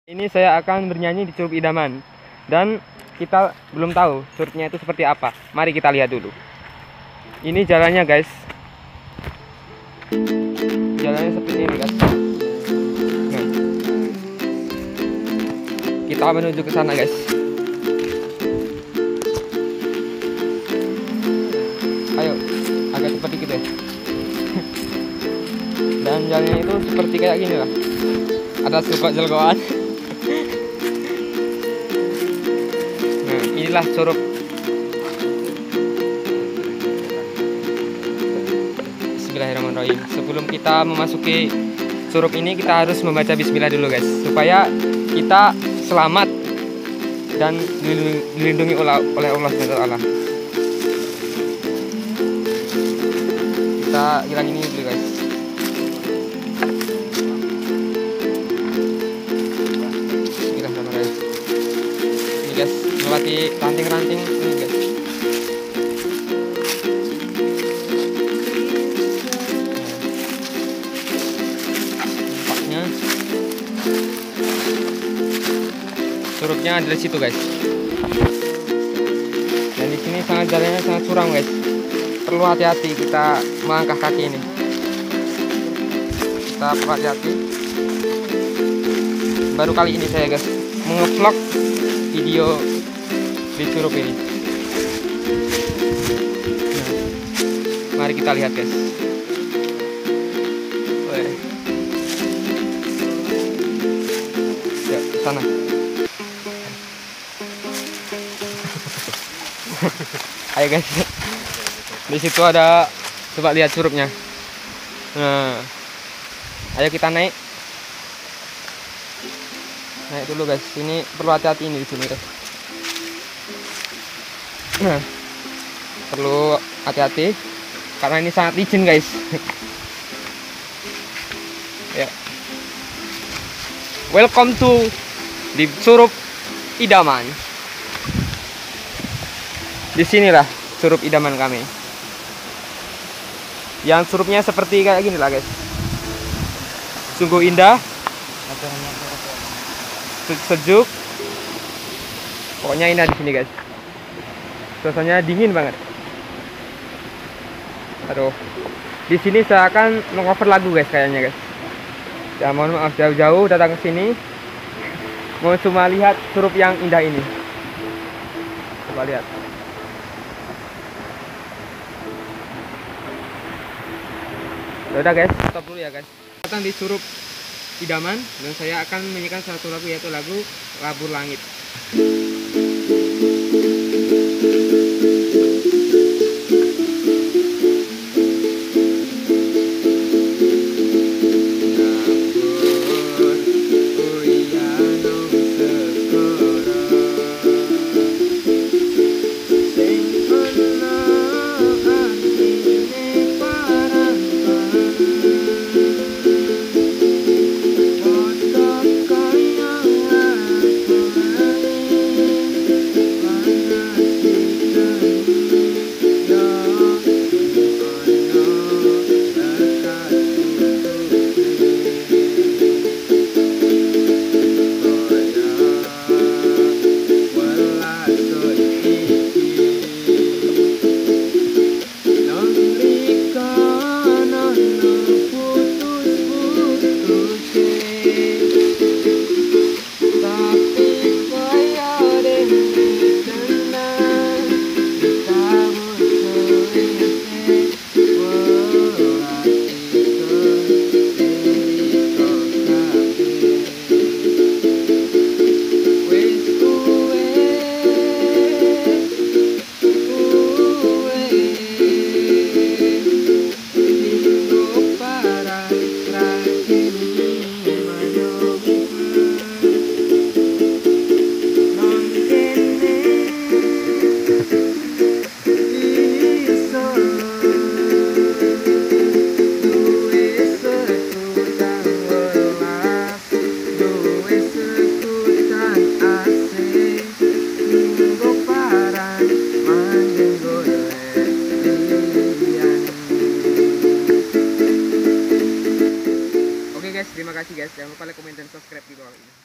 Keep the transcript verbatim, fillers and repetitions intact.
Ini saya akan bernyanyi di Curug Idaman. Dan kita belum tahu curugnya itu seperti apa. Mari kita lihat dulu. Ini jalannya guys. Jalannya seperti ini guys. Nah, kita menuju ke sana guys. Ayo, agak cepat dikit ya. Dan jalannya itu seperti kayak gini lah. Ada jelgoan. Nah, inilah curug. Bismillahirrahmanirrahim. Sebelum kita memasuki curug ini, kita harus membaca bismillah dulu guys, supaya kita selamat dan dilindungi oleh Allah subhanahu wa taala. Kita hilang ini dulu guys. Bismillahirrahmanirrahim. Ini guys, melewati ranting-ranting ini guys. Nampaknya curugnya ada di situ guys. Dan di sini sangat jalannya sangat curam guys. Perlu hati-hati kita melangkah kaki ini. Kita perlu hati-hati. Baru kali ini saya guys mengevlog video di curug ini. Nah, mari kita lihat guys. Weh. Ya, ke sana. Ayo guys. Di situ ada, coba lihat curugnya. Nah, ayo kita naik. Naik dulu guys. Ini perlu hati-hati ini di sini guys. Nah, perlu hati-hati karena ini sangat licin guys. Ya. Welcome to di Curug Idaman. Di sinilah Curug Idaman kami. Yang curugnya seperti kayak gini lah guys. Sungguh indah, sejuk. Pokoknya indah di sini guys. Suasananya dingin banget. Aduh. Di sini saya akan meng-cover lagu guys kayaknya guys. Ya mohon maaf jauh-jauh datang ke sini. Mau cuma lihat curug yang indah ini. Coba lihat. Udah guys, stop dulu ya guys. Datang di Curug Idaman dan saya akan menyanyikan satu lagu, yaitu lagu Labur Langit. Terima kasih guys, jangan lupa like, komen, dan subscribe di bawah ini.